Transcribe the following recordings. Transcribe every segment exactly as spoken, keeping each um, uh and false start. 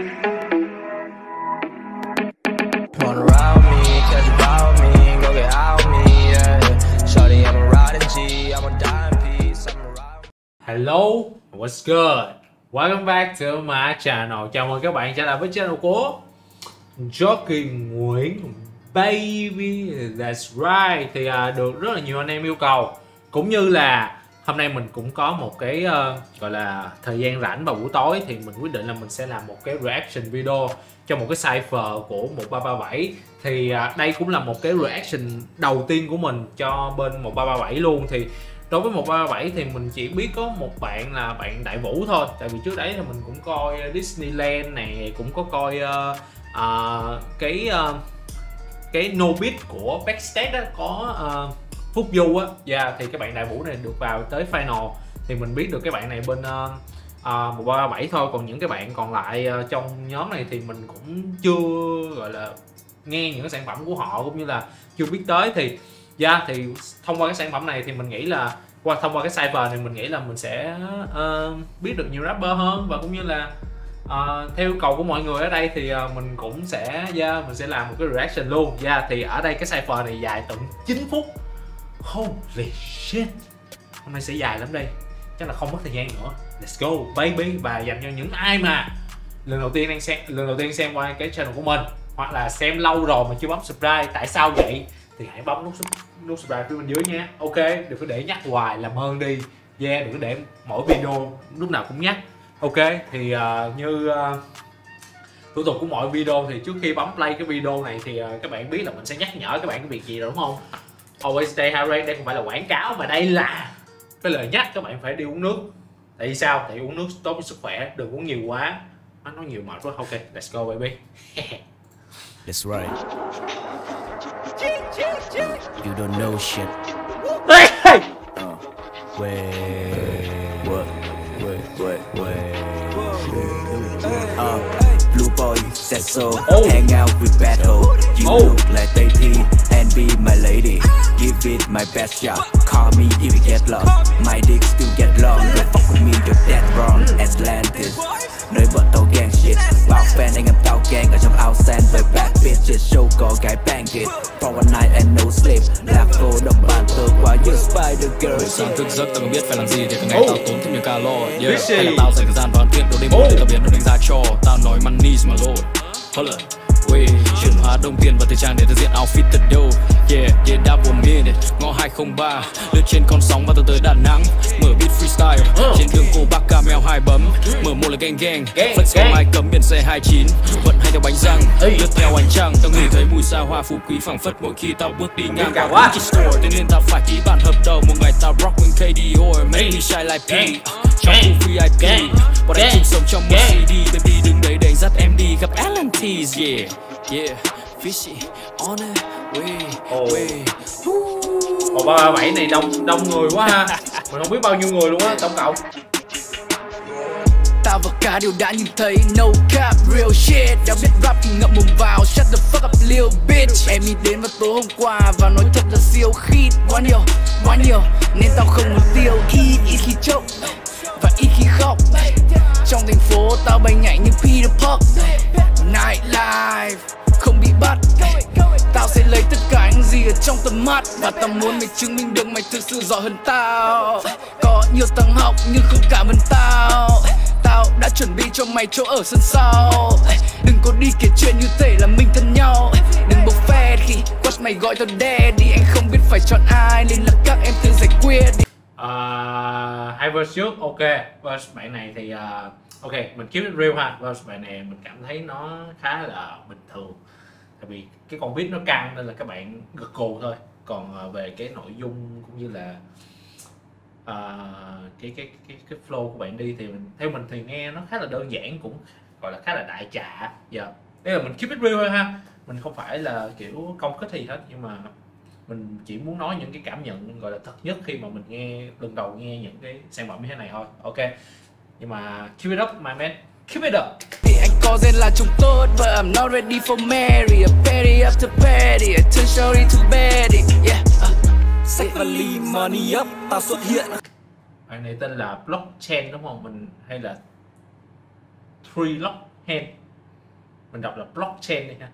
Hello, what's good? Welcome back to my channel. Chào mừng các bạn trở lại với channel của Jockey Nguyễn Baby. That's right. Thì uh, được rất là nhiều anh em yêu cầu, cũng như là hôm nay mình cũng có một cái uh, gọi là thời gian rảnh vào buổi tối, thì mình quyết định là mình sẽ làm một cái reaction video cho một cái cipher của một ba ba bảy. Thì uh, đây cũng là một cái reaction đầu tiên của mình cho bên một ba ba bảy luôn. Thì đối với một ba ba bảy thì mình chỉ biết có một bạn là bạn Đại Vũ thôi. Tại vì trước đấy là mình cũng coi Disneyland này, cũng có coi uh, uh, cái uh, cái Nobit của Backstage đó, có uh, Phúc Du á. Yeah, thì cái bạn Đại Vũ này được vào tới final. Thì mình biết được cái bạn này bên uh, uh, một ba ba bảy thôi. Còn những cái bạn còn lại uh, trong nhóm này thì mình cũng chưa gọi là nghe những cái sản phẩm của họ, cũng như là chưa biết tới. Thì yeah, thì thông qua cái sản phẩm này thì mình nghĩ là qua thông qua cái cipher này mình nghĩ là mình sẽ uh, biết được nhiều rapper hơn, và cũng như là uh, theo yêu cầu của mọi người ở đây thì uh, mình cũng sẽ yeah, mình sẽ làm một cái reaction luôn. Yeah, thì ở đây cái cipher này dài tận chín phút. Holy shit, hôm nay sẽ dài lắm đây, chắc là không mất thời gian nữa. Let's go baby. Và dành cho những ai mà lần đầu tiên đang xem lần đầu tiên xem qua cái channel của mình, hoặc là xem lâu rồi mà chưa bấm subscribe, tại sao vậy, thì hãy bấm nút nút subscribe phía bên dưới nha. Ok, đừng có để nhắc hoài, làm ơn đi. Yeah, đừng có để mỗi video lúc nào cũng nhắc. Ok, thì uh, như uh, thủ tục của mọi video thì trước khi bấm play cái video này thì uh, các bạn biết là mình sẽ nhắc nhở các bạn cái việc gì rồi đúng không? Always stay hydrated. Đây không phải là quảng cáo mà đây là cái lời nhắc các bạn phải đi uống nước. Tại vì sao? Tại uống nước tốt với sức khỏe, đừng uống nhiều quá. Nó nói nhiều mệt quá. Ok, let's go baby. That's right. You don't know shit. Hey, hey. Uh, wait, what, wait, wait, wait. Uh, blue boy said so. Oh. Hang out with bad hoe. You Oh. look like Daisy and be my lady. Give it my best shot. Call me if you get lost. My dick still get long. Don't fuck with me, you're dead wrong. Atlantis. Nơi bọn tao gang shit. Bao fan anh em tao gang ở trong ao sand với bad bitches. Show có gái bang it. For one night and no sleep. Lạc vô đồng bàn tơ qua như Spider Girl. Buổi sáng thức giấc tao không biết phải làm gì để cả ngày tao tốn thêm nhiều calo. Yeah, hay là tao dành thời gian vào ăn tiệc đồ đêm một để tao biến nó đánh giá cho. Tao nói money mà lord. Hold up. Wait, chuyển hóa đồng tiền vào thời trang để thực diện outfit thật đâu. Yeah, yeah, double minute. Ngõ hai không ba, lướt trên con sóng và từ tới Đà Nẵng. Mở beat freestyle, trên đường cô bác camel hai bấm. Mở một là gang gang, flex không ai cấm biển xe hai chín. Vận hay theo bánh răng, lướt theo ánh trăng. Tao ngửi thấy mùi xa hoa phú quý phảng phất mỗi khi tao bước đi ngang qua Gucci store. Thế nên tao phải ký bản hợp đồng một ngày tao rock with K D or make me shine like P. Trong khu V I P, bọn anh chung sống trong một C D. Baby đừng đấy để anh dắt em đi gặp Alan T's. Yeah, yeah, fishy, on it, way, way. Ồ, ba ba bảy này đông đông người quá ha. Mình không biết bao nhiêu người luôn á tổng cộng. Tao và cả đều đã nhìn thấy no cap real shit. Đã biết rap thì ngậm mồm vào, shut the fuck up little bitch. Em đi đến vào tối hôm qua và nói thật là siêu khít. Quá nhiều, quá nhiều nên tao không muốn tiêu. Ít ít khi chốc và ít khi khóc. Trong thành phố tao bay nhảy như Peter Park. Nightlife không bị bắt. Tao sẽ lấy tất cả những gì ở trong tầm mắt. Và tao muốn mày chứng minh được mày thực sự giỏi hơn tao. Có nhiều tầng học nhưng không cảm ơn tao. Tao đã chuẩn bị cho mày chỗ ở sân sau. Đừng có đi kể chuyện như thể là mình thân nhau. Đừng bộc phét khi quát mày gọi tao daddy. Anh không biết phải chọn ai nên là các em tự giải quyết. Uh, hai verse trước, ok. Verse bạn này thì uh, ok, mình keep it real ha. Verse bạn này mình cảm thấy nó khá là bình thường. Tại vì cái con beat nó căng nên là các bạn gật gù thôi. Còn uh, về cái nội dung cũng như là uh, cái, cái cái cái flow của bạn đi thì mình, theo mình thì nghe nó khá là đơn giản, cũng gọi là khá là đại trà. Giờ đây là mình keep it real thôi ha. Mình không phải là kiểu công kích gì hết, nhưng mà mình chỉ muốn nói những cái cảm nhận gọi là thật nhất khi mà mình nghe lần đầu nghe những cái sản phẩm như thế này thôi. Ok, nhưng mà keep it up my man, keep it up. Thì anh có tên là trông tốt, but I'm not ready for marry. A petty after petty, I turn shorty to Betty. Yeah, Sách vali money up, tao xuất hiện. Bạn này tên là Blockchain đúng không? Mình hay là Three Lock Hand. mình đọc là blockchain đi ha.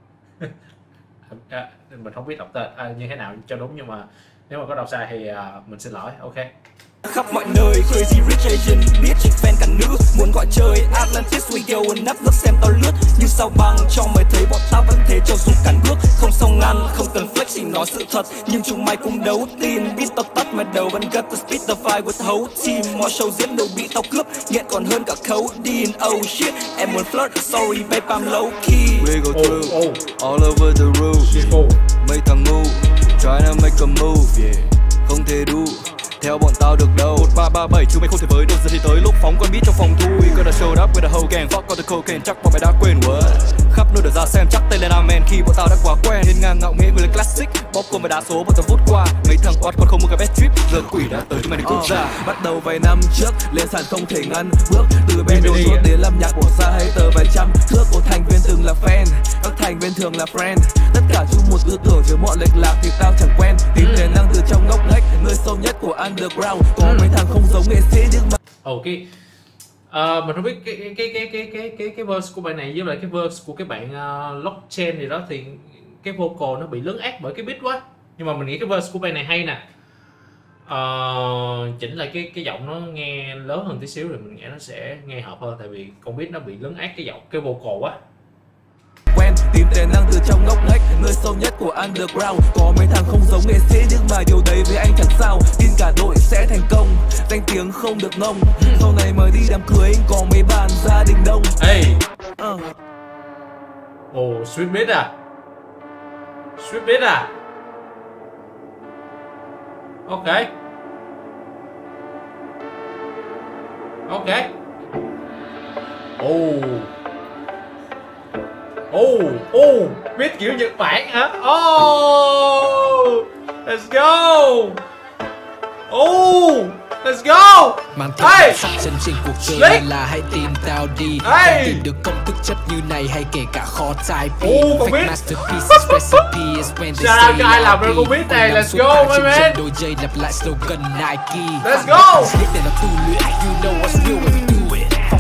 À, mình không biết đọc tên à, như thế nào cho đúng, nhưng mà nếu mà có đọc sai thì uh, mình xin lỗi. Ok. Khắp mọi nơi, crazy rich Asian, biết chick fan cả nữ, muốn gọi chơi Atlantis we go and up, nước xem tao lướt như sao băng, cho mày thấy bọn tao vẫn thế cho dù cản bước, không song ngăn, không cần flex chỉ nói sự thật, nhưng chúng mày cũng đấu tin, biết tao tắt mày đầu vẫn got the speed the fire with whole team, mọi show diễn đều bị tao cướp, nghiện còn hơn cả codeine, oh shit, em muốn flirt, sorry babe I'm low key, we go through, oh, oh. all over the roof, mấy thằng ngu, trying to make a move, yeah, không thể đủ. Theo bọn tao được đâu. Một ba ba bảy chứ mày không thể với được, giờ thì tới lúc phóng con beat trong phòng thu. We gonna show up with the whole gang, fuck all the cocaine, chắc bọn mày đã quên what. Khắp nơi được ra xem chắc tay lên amen khi bọn tao đã quá quen. Nên ngang ngạo nghễ người lên classic, bóp cùng với đá số bọn tao vút qua. Mấy thằng oát còn không một cái best trip, giờ quỷ đã tới chúng mày đừng cút ra. Bắt đầu vài năm trước, lên sàn không thể ngăn bước. Từ bên đồ ruột đến làm nhạc của xa hay tờ vài trăm thước. Một thành viên từng là fan, các thành viên thường là friend. Tất cả chung một tư tưởng chứ mọi lệch lạc thì tao chẳng quen. Tìm tiềm năng từ trong ngóc ngách, nơi sâu nhất của underground. Có mấy thằng không giống nghệ sĩ nhưng mà ok, uh, mình không biết cái cái cái cái cái cái cái verse của bạn này với lại cái verse của cái bạn uh, blockchain gì đó thì cái vocal nó bị lấn át bởi cái beat quá, nhưng mà mình nghĩ cái verse của bạn này hay nè. Uh, chỉnh lại cái cái giọng nó nghe lớn hơn tí xíu thì mình nghĩ nó sẽ nghe hợp hơn, tại vì con beat nó bị lấn át cái giọng cái vocal quá. quen tìm tiềm năng từ trong ngóc ngách, nơi sâu nhất của underground. Có mấy thằng không giống nghệ sĩ nhưng mà điều đấy với anh chẳng sao. Tin cả đội sẽ thành công, danh tiếng không được ngông. Sau này mời đi đám cưới anh có mấy bàn gia đình đông. Hey. uh. Ồ, oh, sweet beat à? Sweet beat à? Ok. Ok. Oh. Oh, oh, biết kiểu Nhật Bản hả? Oh, let's go. Oh, let's go. Mang theo hey. sắc chân trên cuộc chơi nên là hãy tìm tao đi. Hey. Tìm được công thức chất như này hay kể cả khó type. Oh, không biết. Masterpieces recipe is when they say ai làm ra con biết này, let's go my man. Đôi giày lặp lại slogan Nike. Let's go. Này là tu luyện, you know what's real when we do it. Phong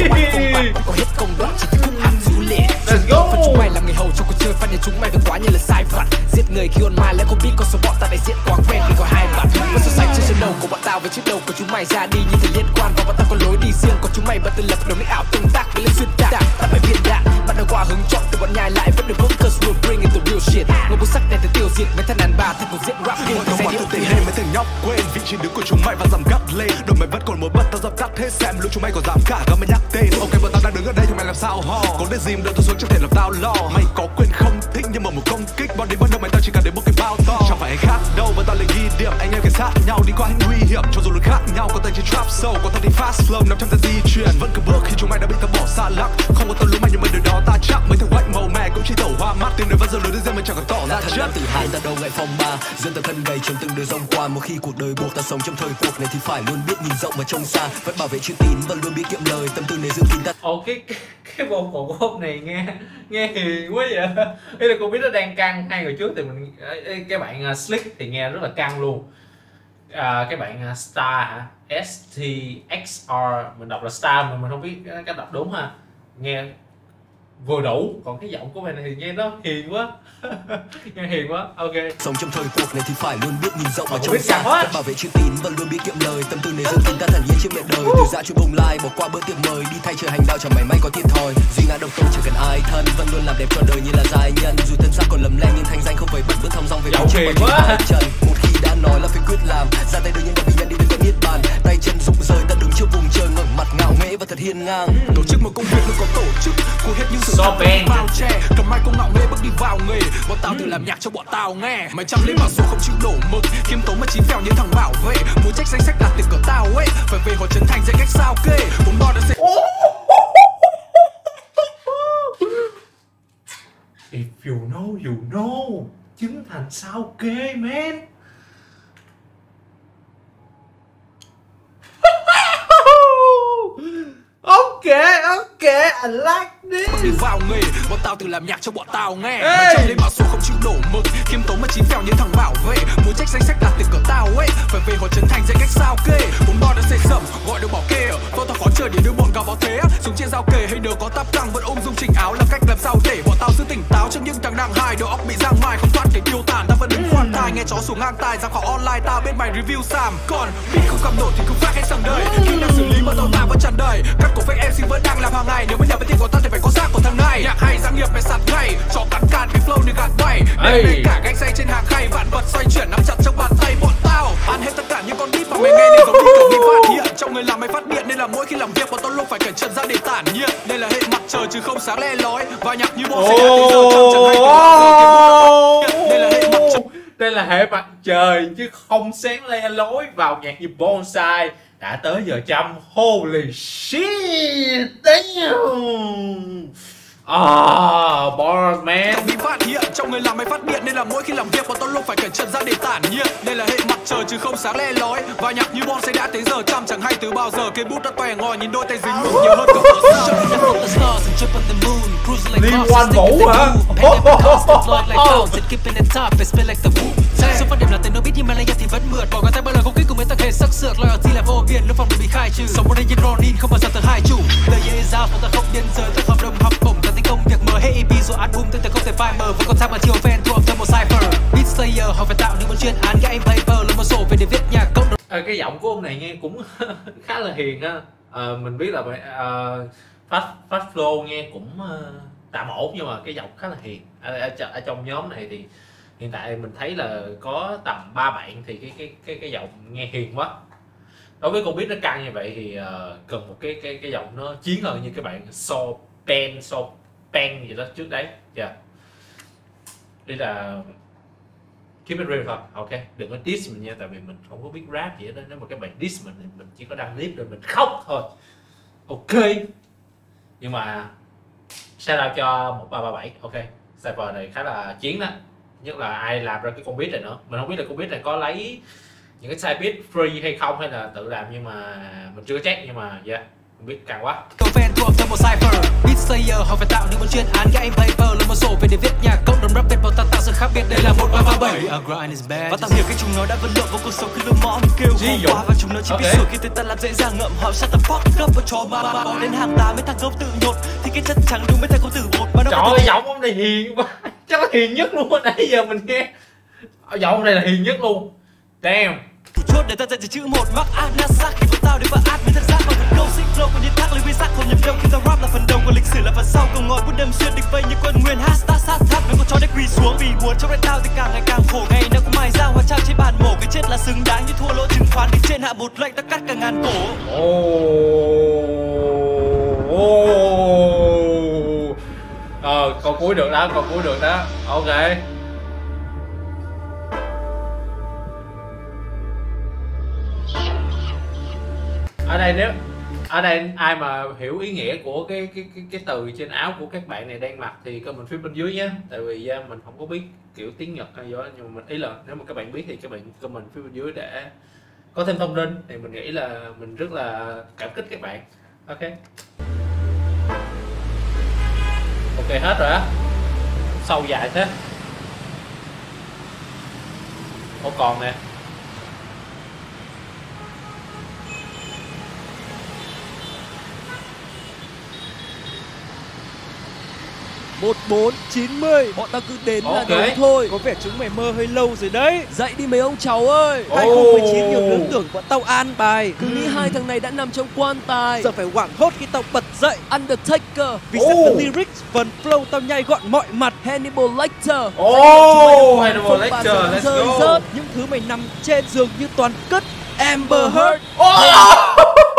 sắc có hết công đoạn chỉ thức ăn du luyện. Let's go. Chúng mày là người hầu trong cuộc chơi, phát hiện chúng mày vẫn quá như là sai vặt. Giết người khi on mai lại không biết con số bọn ta đại diện quá quen vì có hai bạn. Và so sánh trên sân đầu của bọn tao với chiếc đầu của chúng mày ra đi như thể liên quan, và bọn tao có lối đi riêng, còn chúng mày vẫn tự lập đồng mỹ ảo tương tác với lên xuyên tạc. Ta phải viên đạn bắt đầu qua hướng chọn từ bọn nhai lại vẫn được vững, cause we're bringing the real shit. Ngôi bút sắc đèn từ tiêu diệt mấy thằng đàn bà thành một diễn rap game. Mọi thông tin tình hình mấy thằng nhóc quên vị trí đứng của chúng mày và dám gắt lên. Đội mày vẫn còn một bật tao dập tắt hết xem lúc chúng mày còn dám cả gắm mày nhắc tên. Ok bọn tao đang đứng ở đây thì mày làm sao ho? Có để dìm đưa tôi xuống trong thể làm tao lo. Mày có quyền không thích nhưng mà một công kích bọn đi bắt đầu mày tao chỉ cần đến một cái bao to. Chẳng phải anh khác đâu và tao lại ghi điểm anh em cảnh sát nhau đi qua anh nguy hiểm cho dù là khác nhau. Có tay trên trap sâu có tay đi fast flow nằm trong ta di chuyển vẫn cứ bước khi chúng mày đã bị tao bỏ xa lắc. Không có tao lũ mày nhưng mà điều đó ta chắc mấy thằng quạnh màu mè cũng chỉ tẩu hoa mắt tìm đời vẫn giờ lối đến riêng mình chẳng còn tỏ ra chất. Từ hai ta đâu ngại phong ba dân ta thân gầy trong từng đời rong qua. Một khi cuộc đời buộc ta sống trong thời cuộc này thì phải luôn biết nhìn rộng và trông xa, vẫn bảo vệ chữ tín và luôn biết kiệm lời. Tâm tư này giữ kín ta. Ồ, cái cái, cái vocal của hôm này nghe nghe hiền quá vậy. Đây là cô biết nó đang căng. Hai người trước thì mình cái bạn uh, Slick thì nghe rất là căng luôn. À, cái bạn uh, Star hả? S T X R mình đọc là Star mà mình không biết cách đọc đúng ha. Nghe vừa đủ, còn cái giọng của mình thì nghe nó hiền quá. Nghe hiền quá. Ok. Sống trong thời cuộc này thì phải luôn biết nhìn rộng và Không trông xa, vẫn bảo vệ chữ tín và luôn biết kiệm lời. Tâm tư này giữ kín ta thản nhiên chiếc miệng đời. Từ dạ chuyện bồng lai bỏ qua bữa tiệc mời đi thay trời hành đạo chẳng mảy may có thiệt thòi. Duy ngã độc tôn chẳng cần ai thân vẫn luôn làm đẹp cho đời như là giai nhân. Dù thân xác còn lầm lem nhưng thanh danh không phải bật bước thong dong về bóng trên mọi trần. Một khi đã nói là phải quyết làm, ra tay đương nhiên đã bị nhận đi đến tận niết bàn. Tay chân rụng rời ta đứng trước vùng trời ngẩng mặt ngạo nghễ và thật hiên ngang. Tổ chức một công việc luôn có tổ chức, cố hết những sự so bao che. Cầm mai công ngạo nghễ bước đi vào nghề, bọn tao tự làm nhạc cho bọn tao nghe. Mày chăm lấy bảo số không chịu đổ mực, khiêm tốn mà chí phèo như thằng bảo vệ. Muốn trách danh sách đạt tiền cỡ tao ấy, phải về họ trấn thành dạy cách sao kê. Bốn bo đã sẽ If you know, you know. Chứng thành sao kê, man. Ok, ok, I like this. đi vào nghề, bọn tao tự làm nhạc cho bọn tao nghe. Hey. Mày chăm lấy bảo số không chịu đổ mực, khiêm tốn mà chí phèo như thằng bảo vệ. Muốn trách danh sách đạt tiền cỡ tao ấy, phải về họ trấn thành dạy cách sao kê. Bốn bo đã xây sẩm, gọi được bảo kê. Tôi tao khó chơi để đưa bọn gào vào thế. Dùng trên dao kề hay đứa có tắp căng vẫn ôm dung chỉnh áo làm cách làm sao để bọn tao giữ tỉnh táo trước những thằng đang hài đầu óc bị giang mai không thoát để tiêu tàn. Ta vẫn đứng khoan thai nghe chó xuống ngang tai ra khỏi online, tao bên mày review xàm. Còn beat không cầm nổi thì cứ phát hết sang đời. Khi đang xử lý mà tao tao vẫn tràn đầy. Các cổ fake em xê vẫn đang làm hàng ngày. Nếu mới nhờ với tiền của tao thì phải có xác của thằng này. Nhạc hay giang nghiệp phải sạt ngay, cho cắn cạn vì flow như gạt bay. Đêm nay cả gánh say trên hàng khay, vạn vật xoay chuyển nắm chặt trong bàn tay bọn tao. Ăn hết tất cả những con beat mà mày nghe nên giống như kiểu bị phát hiện. Trong người làm mày phát điện nên là mỗi khi làm việc bọn tao luôn phải cẩn trần ra để tản nhiệt. Đây là hệ mặt trời chứ không sáng le lói và nhạc như bộ sẽ đã tới giờ trăm chẳng hay từ bao giờ. Đây là hệ mặt trời. Đây là hệ mặt trời chứ không sáng le lối vào nhạc như bonsai. Đã tới giờ trăm. Holy shit. Damn. Ah, bars man. Bị phát hiện trong người làm mày phát điện nên là mỗi khi làm việc bọn tao luôn phải cẩn trần ra để tản nhiệt. Đây là hệ mặt trời chứ không sáng le lói và nhạc như bonsai đã tới giờ trăm chẳng hay từ bao giờ. Cây bút đã toe ngòi nhìn đôi tay dính mực nhiều hơn cả vợ Liên quan Vũ hả? Số phát điểm là tên nó biết nhưng mà lại thì vẫn mượt. Bỏ qua tay bao lời không kích cùng với tắc hệ sắc sược. Loyalty là vô biên lúc phòng được bị khai trừ. Sống ở đây như Ronin không bao giờ từ hai chủ. Lời dễ ra phòng ta không biên giới. Tất hợp đồng học bổng ta tính công việc mở hết e pê rồi album tương tự không thể phai mờ. Vẫn còn thang mà chiều fan thuộc thêm một cipher. Beat Slayer họ phải tạo nên một chuyên án game paper là một sổ về để viết nhạc cộng đồng. À, cái giọng của ông này nghe cũng khá là hiền á. À, mình biết là uh, fast fast flow nghe cũng uh, tạm ổn nhưng mà cái giọng khá là hiền. Ở, ở, ở trong nhóm này thì hiện tại mình thấy là có tầm ba bạn thì cái cái cái cái giọng nghe hiền quá. Đối với con biết nó căng như vậy thì uh, cần một cái cái cái giọng nó chiến hơn như các bạn so pen so pen gì đó trước đấy. Dạ. Yeah. Đây là keep it real thôi, ok, đừng có diss mình nha, tại vì mình không có biết rap gì đó. Nếu mà các bạn diss mình thì mình chỉ có đăng clip rồi mình khóc thôi, ok. Nhưng mà shout out cho một ba ba bảy, ok, cypher này khá là chiến đó, nhất là ai làm ra cái con beat này nữa. Mình không biết là con beat này có lấy những cái side beat free hay không hay là tự làm, nhưng mà mình chưa check, nhưng mà yeah, không biết càng quá. Câu fan thuộc thêm một cipher. Beat Slayer họ phải tạo nên một chuyên án game paper là một sổ về để viết nhạc cộng đồng rap Việt bọn ta tạo sự khác biệt. Đây là một ba ba bảy và tạm hiểu cái chúng nó đã vật lộn vào cuộc sống khi lưng mõ mình kêu khổ quá và chúng nó chỉ biết sửa khi tên ta làm dễ dàng ngậm họ shut the fuck up và cho mà mà bỏ đến hàng tá mấy thằng gốc tự nhột thì cái chất trắng đúng mấy thằng công tử bột mà nó. Trời ơi, giọng ông này hiền quá, chắc là hiền nhất luôn. Nãy giờ mình nghe giọng ông này là hiền nhất luôn. Damn. Thủ chốt để ta dạy chỉ chữ một mắc anasak khi bọn tao đến và ad với thật giác bằng phần câu xích flow còn điên thác lấy quy sắc không nhầm đâu khi tao rap là phần đầu còn lịch sử là phần sau cầu ngòi quân đâm xuyên địch vây như quân nguyên hashtag sát tháp mấy con chó để quỳ xuống vì muốn trong tao thì càng ngày càng khổ ngày nào cũng mài dao hóa trang trên bàn mổ cái chết là xứng đáng như thua lỗ chứng khoán đi trên hạ một lệnh ta cắt cả ngàn cổ. Ờ, câu cuối được đó, câu cuối được đó, ok. Ở đây nếu ở đây ai mà hiểu ý nghĩa của cái cái cái cái từ trên áo của các bạn này đang mặc thì comment phía bên dưới nhé, tại vì uh, mình không có biết kiểu tiếng Nhật hay gì đó, nhưng mà mình ý là nếu mà các bạn biết thì các bạn comment phía bên dưới để có thêm thông tin, thì mình nghĩ là mình rất là cảm kích các bạn. Ok, ok hết rồi á, sâu dài thế. Ủa còn nè, một bốn chín mươi bọn tao cứ đến là okay. đúng thôi. Có vẻ chúng mày mơ hơi lâu rồi đấy. Dậy đi mấy ông cháu ơi. hai không một chín nhiều lớn tưởng bọn tao an bài. Cứ nghĩ hai thằng này đã nằm trong quan tài. Giờ phải hoảng hốt khi tao bật dậy Undertaker. vì oh. Set the lyrics, phần flow tao nhai gọn mọi mặt. Hannibal Lecter. Oh, Hannibal Lecter, let's go. Rớt. Những thứ mày nằm trên giường như toàn cất. Amber Heard. Oh.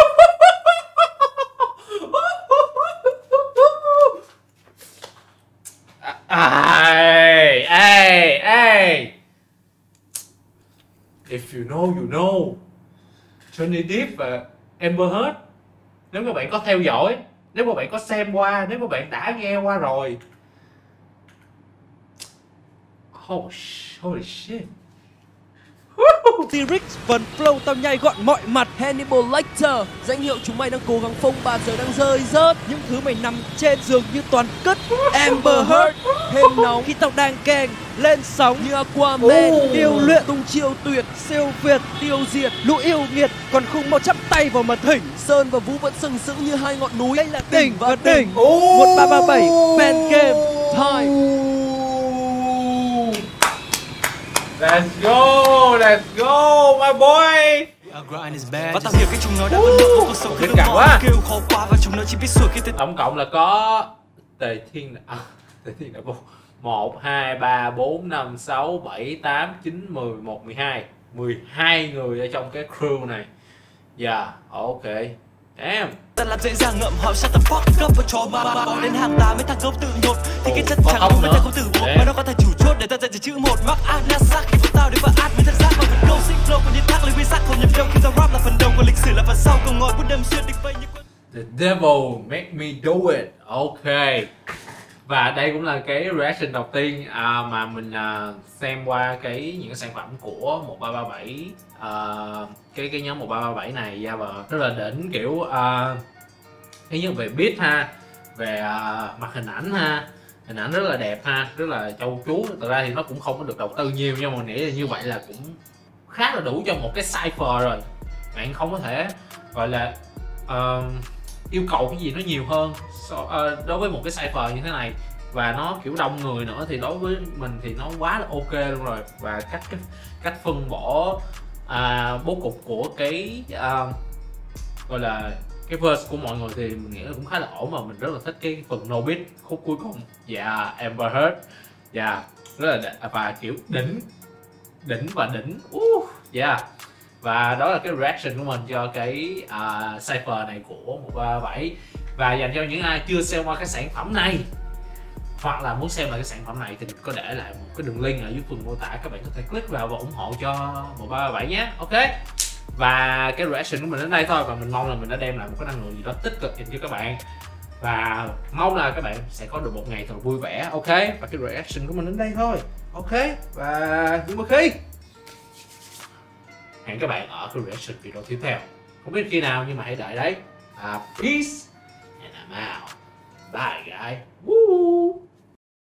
Hey, hey, hey. If you know, you know. Johnny Depp và Amber Heard. Nếu các bạn có theo dõi, nếu các bạn có xem qua, nếu các bạn đã nghe qua rồi. Holy, holy shit. T-Rex phần flow tao nhai gọn mọi mặt. Hannibal Lecter, danh hiệu chúng mày đang cố gắng phông bà giờ đang rơi rớt. Những thứ mày nằm trên giường như toàn cất. Amber Heard, thêm nóng khi tao đang kèng lên sóng như Aquaman, điêu luyện tung chiêu tuyệt, siêu việt, tiêu diệt lũ yêu nghiệt, còn không mau chắp tay vào mật thỉnh. Sơn và Vũ vẫn sừng sững như hai ngọn núi. Đây là đỉnh và đỉnh. Một ba ba bảy pen game time. Let's go, let's go, my boy. Và tao hiểu cái chúng nó đã vận động cuộc sống cái cảm quá. Kêu khó quá và chúng nó chỉ biết sửa khi tên. Tổng cộng là có Tề Thiên à, Tề Thiên là một, hai, ba, bốn, năm, sáu, bảy, tám, chín, mười, một, mười hai mười hai người ở trong cái crew này. Yeah, ok. Damn. Ta làm dễ dàng ngậm họ shut the fuck up và cho ba ba bỏ đến hàng tá mấy thằng gấu tự nhột thì cái chất chẳng không với ta không từ bộ mà nó có thể chủ chốt để ta dạy chỉ chữ một mắc anasak khi của tao để vào ad với thật giác và phần câu sinh flow còn như thác lấy quy sắc không nhầm đâu khi tao rap là phần đầu còn lịch sử là phần sau cùng ngồi bút đâm xuyên địch vây như quân. The devil make me do it. Ok. Và đây cũng là cái reaction đầu tiên à, mà mình à, xem qua cái những cái sản phẩm của một ba ba bảy, à, cái cái nhóm một ba ba bảy này ra và rất là đỉnh, kiểu à, thứ nhất về beat ha, về à, mặt hình ảnh ha, hình ảnh rất là đẹp ha, rất là châu chuốt. Thực ra thì nó cũng không có được đầu tư nhiều nhưng mà mình nghĩ là như vậy là cũng khá là đủ cho một cái cipher rồi. Bạn không có thể gọi là uh, yêu cầu cái gì nó nhiều hơn so, uh, đối với một cái cipher như thế này, và nó kiểu đông người nữa thì đối với mình thì nó quá là ok luôn rồi. Và cách cách, cách phân bổ à, bố cục của cái à, gọi là cái verse của mọi người thì mình nghĩ là cũng khá là ổn, mà mình rất là thích cái phần no beat khúc cuối cùng. Dạ, yeah, Amber Heard, dạ, yeah, rất là đ- và kiểu đỉnh đỉnh và đỉnh. Uh, yeah. Và đó là cái reaction của mình cho cái uh, cipher này của một ba bảy. Và dành cho những ai chưa xem qua cái sản phẩm này hoặc là muốn xem lại cái sản phẩm này thì mình có để lại một cái đường link ở dưới phần mô tả, các bạn có thể click vào và ủng hộ cho một ba ba bảy nhé. Ok. Và cái reaction của mình đến đây thôi, và mình mong là mình đã đem lại một cái năng lượng gì đó tích cực dành cho các bạn, và mong là các bạn sẽ có được một ngày thật vui vẻ. Ok. Và cái reaction của mình đến đây thôi. Ok. Và nhưng mà khi hẹn các bạn ở cái reaction video tiếp theo, không biết khi nào nhưng mà hãy đợi đấy. uh, Peace and I'm out. Bye guys. Woo.